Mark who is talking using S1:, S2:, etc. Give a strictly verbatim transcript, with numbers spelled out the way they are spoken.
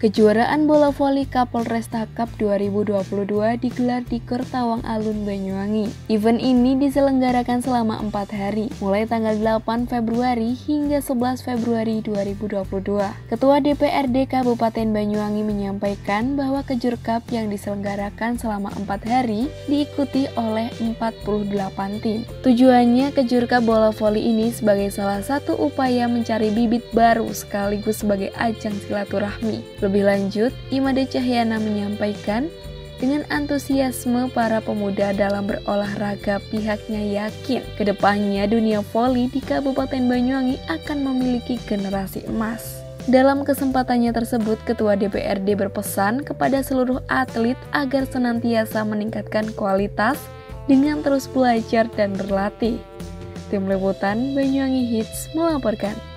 S1: Kejuaraan bola voli Kapolresta Cup dua ribu dua puluh dua digelar di Kertawang Alun, Banyuwangi. Event ini diselenggarakan selama empat hari, mulai tanggal delapan Februari hingga sebelas Februari dua ribu dua puluh dua. Ketua D P R D Kabupaten Banyuwangi menyampaikan bahwa Kejur Cup yang diselenggarakan selama empat hari diikuti oleh empat puluh delapan tim. Tujuannya Kejur Cup bola voli ini sebagai salah satu upaya mencari bibit baru sekaligus sebagai ajang silaturahmi. Lebih lanjut, Imade Cahyana menyampaikan, dengan antusiasme para pemuda dalam berolahraga, pihaknya yakin kedepannya dunia voli di Kabupaten Banyuwangi akan memiliki generasi emas. Dalam kesempatannya tersebut, Ketua D P R D berpesan kepada seluruh atlet agar senantiasa meningkatkan kualitas dengan terus belajar dan berlatih. Tim Liputan Banyuwangi Hits melaporkan.